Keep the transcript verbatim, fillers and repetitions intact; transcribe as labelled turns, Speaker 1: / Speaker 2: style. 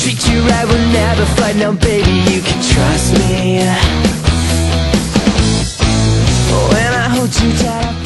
Speaker 1: treat you right, we'll never fight. Now baby, you can trust me. When I hold you tight, I